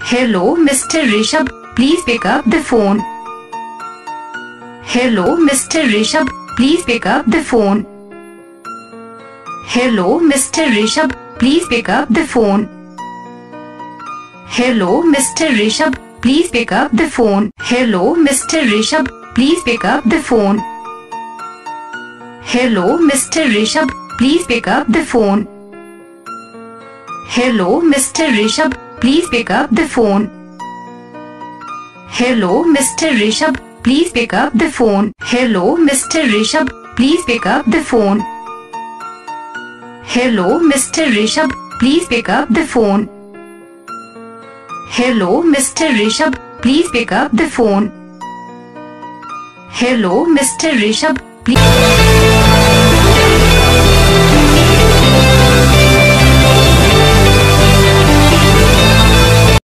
Hello, Mr. Rishabh, please pick up the phone. Hello, Mr. Rishabh, please pick up the phone. Hello, Mr. Rishabh, please pick up the phone. Hello, Mr. Rishabh, please pick up the phone. Hello, Mr. Rishabh, please pick up the phone. Hello, Mr. Rishabh, please pick up the phone. Hello, Mr. Rishabh, please pick up the phone. Hello, Mr. Rishabh, please pick up the phone. Hello, Mr. Rishabh, please pick up the phone. Hello, Mr. Rishabh, please pick up the phone. Hello, Mr. Rishabh, please pick up the phone. Hello, Mr. Rishabh, please.